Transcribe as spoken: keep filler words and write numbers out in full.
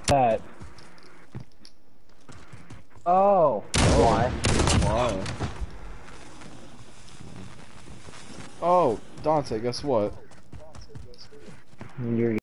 that. Oh. Why? Why? Oh, Dante, guess what? You're